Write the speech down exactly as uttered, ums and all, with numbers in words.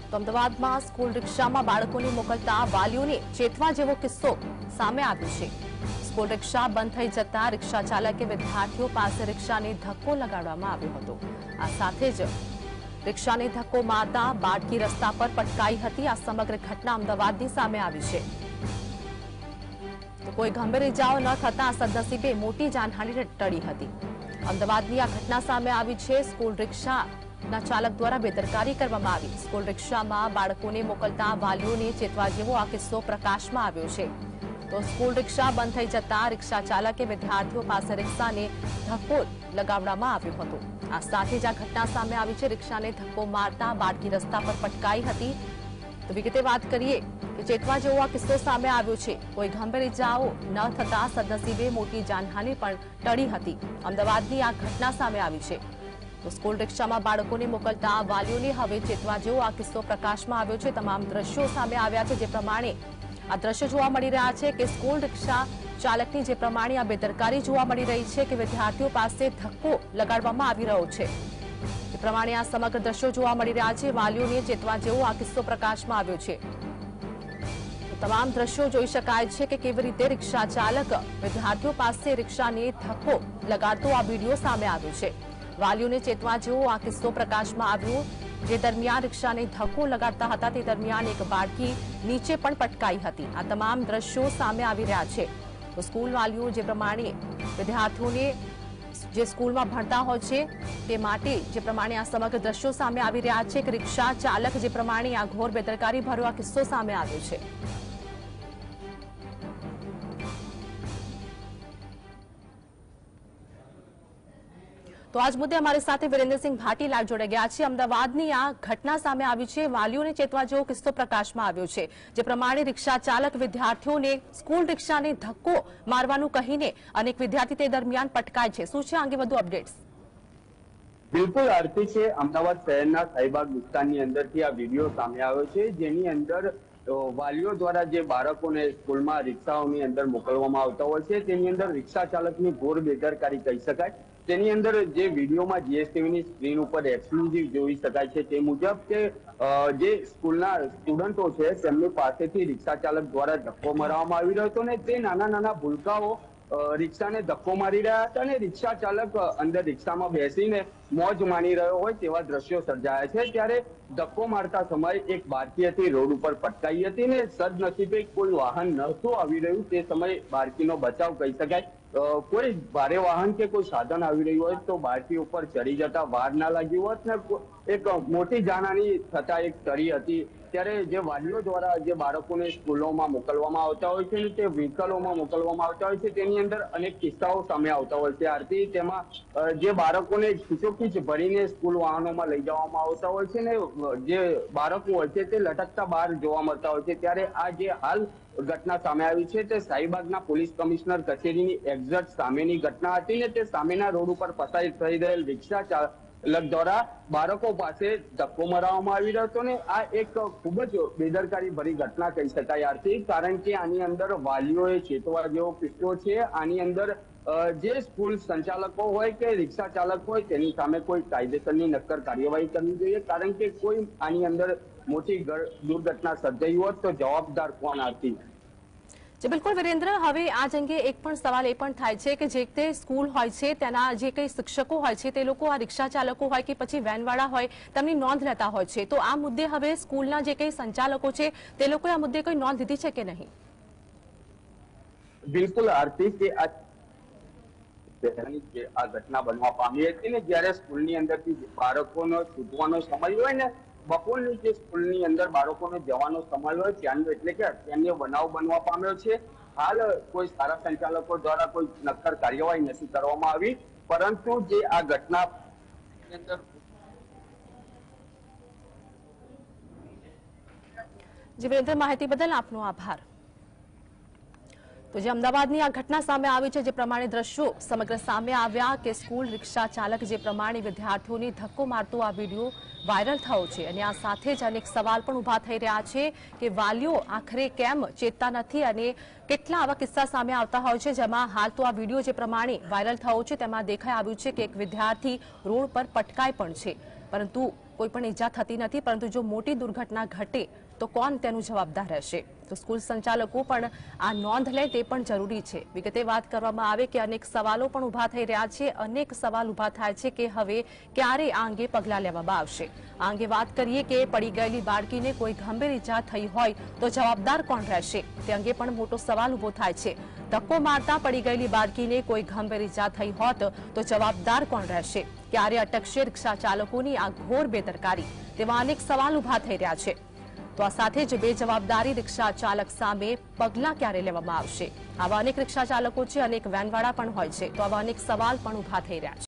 તો અમદાવાદમાં સ્કૂલ રિક્ષામાં બાળકોને મોકલતા વાલીઓને ચેતવા જેવો કિસ્સો સામે આવ્યો છે। સ્કૂલ રિક્ષા બંધ થઈ જતા રિક્ષા ચાલકે વિદ્યાર્થીઓ પાસે રિક્ષાને ધક્કો લગાડવામાં આવ્યો હતો। આ સાથે જ રિક્ષાને ધક્કો મારતા બાળકી રસ્તા પર પટકાઈ હતી। આ સમગ્ર ઘટના અમદાવાદની સામે આવી છે। તો કોઈ ગંભીર ઇજાઓ ન થતા સદનસીબે મોટી જાનહાનિ ટળી હતી। અમદાવાદની આ ઘટના સામે આવી છે। સ્કૂલ રિક્ષાના ચાલક દ્વારા બેદરકારી કરવામાં આવી। સ્કૂલ રિક્ષામાં બાળકોને મોકલતા વાલીઓને ચેતવા જેવો આ કિસ્સો પ્રકાશમાં આવ્યો છે। તો સ્કૂલ રિક્ષા બંધ થઈ જતા રિક્ષા ચાલકે વિદ્યાર્થીઓ પાસે રિક્ષાને ધક્કો લગાવવામાં આવ્યો હતો। આ સાથે જ આ ઘટના સામે આવી છે। રિક્ષાને ધક્કો મારતા બાળકી રસ્તા પર પટકાઈ હતી। તો વિગતે વાત કરીએ કે ચેતવા જેવો આ કિસ્સો સામે આવ્યો છે। કોઈ ગંભીર ઇજાઓ ન થતા સદનસીબે મોટી જાનહાનિ પણ ટળી હતી। અમદાવાદની આ ઘટના સામે આવી છે। તો સ્કૂલ રિક્ષામાં બાળકોને મોકલતા વાલીઓને હવે ચેતવા જેવો આ કિસ્સો પ્રકાશમાં આવ્યો છે। તમામ દ્રશ્યો સામે આવ્યા છે। જે પ્રમાણે આ દ્રશ્યો જોવા મળી રહ્યા છે કે સ્કૂલ રિક્ષા ચાલકની જે પ્રમાણે આ બેદરકારી જોવા મળી રહી છે કે વિદ્યાર્થીઓ પાસે ધક્કો લગાડવામાં આવી રહ્યો છે। એ પ્રમાણે આ સમગ્ર દ્રશ્યો જોવા મળી રહ્યા છે। વાલીઓને ચેતવા જેવો આ કિસ્સો પ્રકાશમાં આવ્યો છે। તમામ દ્રશ્યો જોઈ શકાય છે કે કેવી રીતે રિક્ષા ચાલક વિદ્યાર્થીઓ પાસે રિક્ષાને ધક્કો લગાડતો આ વિડીયો સામે આવ્યો છે। વાલીઓને ચેતવા જેવો આ કિસ્સો પ્રકાશમાં આવ્યો। જે દરમિયાન રિક્ષાને ધક્કો લગાડતા હતા તે દરમિયાન એક બાળકી નીચે પણ પટકાઈ હતી। આ તમામ દ્રશ્યો સામે આવી રહ્યા છે। તો સ્કૂલ વાલીઓ જે પ્રમાણે વિદ્યાર્થીઓને જે સ્કૂલમાં ભણતા હોય છે તે માટે જે પ્રમાણે આ સમગ્ર દ્રશ્યો સામે આવી રહ્યા છે કે રિક્ષા ચાલક જે પ્રમાણે આ ઘોર બેદરકારી ભર્યો આ કિસ્સો સામે આવ્યો છે। તો આજ મુદ્દે અમારી સાથે વિરેન્દ્રસિંહ ભાટીલાલ જોડાઈ ગયા છે। અમદાવાદની આ ઘટના સામે આવી છે। વાલીઓને ચેતવા જેવો કિસ્સો પ્રકાશમાં આવ્યો છે। જે પ્રમાણે રિક્ષા ચાલક વિદ્યાર્થીઓને સ્કૂલ રિક્ષાને ધક્કો મારવાનું કહીને અનેક વિદ્યાર્થી તે દરમિયાન પટકાય છે। શું છે અંગે વધુ અપડેટ્સ? બિલકુલ આરતી છે। અમદાવાદ શહેરના સાઈબાગ વિસ્તારની અંદરથી આ વિડીયો સામે આવ્યો છે। જેની અંદર વાલીઓ દ્વારા જે બાળકોને સ્કૂલમાં રિક્ષાઓની અંદર મોકલવામાં આવતા હોય છે તેની અંદર રિક્ષા ચાલકની ઘોર બેદરકારી કહી શકાય। તેની અંદર જે વિડીયોમાં જીએસટીવીની સ્ક્રીન ઉપર એક્સક્લુઝિવ જોઈ શકાય છે તે મુજબ કે જે સ્કૂલના સ્ટુડન્ટો છે તેમની પાસેથી રિક્ષા ચાલક દ્વારા ધક્કો મરાવવામાં આવી રહ્યો હતો ને તે નાના નાના ભૂલકાઓ રિક્ષાને ધક્કો મારી રહ્યા હતા અને રિક્ષા ચાલક અંદર રિક્ષામાં બેસીને મોજ માણી રહ્યો હોય તેવા દ્રશ્યો સર્જાયા છે। ત્યારે ધક્કો મારતા સમયે એક બાળકી હતી રોડ ઉપર પટકાઈ હતી ને સદનસીબે કોઈ વાહન નહોતું આવી રહ્યું તે સમયે બાળકીનો બચાવ કહી શકાય। કોઈ ભારે વાહન કે કોઈ સાધન આવી રહ્યું હોય તો બાળકી ઉપર ચડી જતા વાર ના લાગી હોત ને એક મોટી જાનહાનિ થતા એક ટળી હતી। ત્યારે જે વાલીઓ દ્વારા જે બાળકોને સ્કૂલોમાં મોકલવામાં આવતા હોય છે ને તે વ્હીકલોમાં મોકલવામાં આવતા હોય છે તેની અંદર અનેક કિસ્સાઓ સામે આવતા હોય છે આરતી। તેમાં જે બાળકોને ખીચોખીચ ભરીને સ્કૂલ વાહનોમાં લઈ જવામાં આવતા હોય છે ને જે બાળકો હોય છે તે લટકતા બહાર જોવા મળતા હોય છે। ત્યારે આ જે હાલ ઘટના સામે આવી છે તે શાહીબાગના પોલીસ કમિશનર કચેરીની એક્ઝેક્ટ સામેની ઘટના હતી ને તે સામેના રોડ ઉપર પસાર થઈ રહેલ રિક્ષા ચાલક દ્વારા બાળકો પાસે ધક્કો મરાવવામાં આવી રહ્યો હતો ને આ એક ખૂબ જ બેદરકારી ભરી ઘટના કહી શકાય આરતી। કારણ કે આની અંદર વાલીઓએ ચેતવા જેવો કિસ્સો છે। આની અંદર જે સ્કૂલ સંચાલકો હોય કે રિક્ષા ચાલક હોય તેની સામે કોઈ કાયદેસરની નક્કર કાર્યવાહી કરવી જોઈએ। કારણ કે કોઈ આની અંદર મોટી દુર્ઘટના સર્જાઈ હોત તો જવાબદાર કોણ આરતી? જી બિલકુલ વિરેન્દ્ર, હવે આ અંગે એક પણ સવાલ એ પણ થાય છે કે જે તે સ્કૂલ હોય છે તેના જે કંઈ શિક્ષકો હોય છે તે લોકો આ રિક્ષા ચાલકો હોય કે પછી વેનવાળા હોય તેમની નોંધ લેતા હોય છે। તો આ મુદ્દે હવે સ્કૂલના જે કંઈ સંચાલકો છે તે લોકોએ આ મુદ્દે કોઈ નોંધ લીધી છે કે નહીં? બિલકુલ આરતી કે આ આ ઘટના બનવા પામી હતી ને જ્યારે સ્કૂલની અંદરથી બાળકોનો છૂટવાનો સમય હોય ને બપોરની જે સ્કૂલની અંદર બાળકોને જવાનો સમય હોય ત્યાંનો એટલે કે અત્યારનો બનાવ બનવા પામ્યો છે। હાલ કોઈ સારા સંચાલકો દ્વારા કોઈ નક્કર કાર્યવાહી નથી કરવામાં આવી, પરંતુ જે આ ઘટના જી વિરેન્દ્ર, માહિતી બદલ આપનો આભાર। તો જે અમદાવાદની આ ઘટના સામે આવી છે, જે પ્રમાણે દ્રશ્યો સમગ્ર સામે આવ્યા કે સ્કૂલ રિક્ષા ચાલક જે પ્રમાણે વિદ્યાર્થીઓને ધક્કો મારતો આ વિડીયો વાયરલ થયો છે અને આ સાથે જ અનેક સવાલ પણ ઉભા થઈ રહ્યા છે કે વાલીઓ આખરે કેમ ચેતતા નથી અને કેટલા આવા કિસ્સા સામે આવતા હોય છે જેમાં હાલ તો આ વિડીયો જે પ્રમાણે વાયરલ થયો છે તેમાં દેખાઈ આવ્યું છે કે એક વિદ્યાર્થી રોડ પર પટકાઈ પણ છે, પરંતુ કોઈ પણ ઈજા થતી નથી, પરંતુ જો મોટી દુર્ઘટના ઘટે તો કોણ તેનું જવાબદાર રહેશે? તો સ્કૂલ સંચાલકો પણ આ નોંધ લે તે પણ જરૂરી છે। વિગતે વાત કરવામાં આવે કે અનેક સવાલો પણ ઊભા થઈ રહ્યા છે। અનેક સવાલ ઊભા થાય છે કે હવે ક્યારે આ અંગે પગલાં લેવામાં આવશે। આ અંગે વાત કરીએ કે પડી ગયેલી બાળકીને કોઈ ગંભીર ઈજા થઈ હોય તો જવાબદાર કોણ રહેશે, તે અંગે પણ મોટો સવાલ ઊભો થાય છે। ધક્કો મારતા પડી ગયેલી બાળકીને કોઈ ગંભીર ઈજા થઈ હોત તો જવાબદાર કોણ રહેશે? ક્યારે અટકશે રિક્ષા ચાલકોની આ ઘોર બેદરકારી? તેવા અનેક સવાલ ઊભા થઈ રહ્યા છે। તો આ સાથે જ બેજવાબદારી રિક્ષા ચાલક સામે પગલાં ક્યારે લેવામાં આવશે? આવા અનેક રિક્ષા ચાલકો છે, અનેક વેનવાળા પણ હોય છે, તો આવા અનેક સવાલ પણ ઊભા થઈ રહ્યા છે।